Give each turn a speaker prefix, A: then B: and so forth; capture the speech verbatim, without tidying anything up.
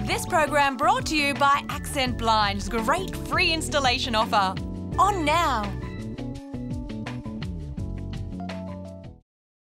A: This program brought to you by Accent Blinds' great free installation offer. On now.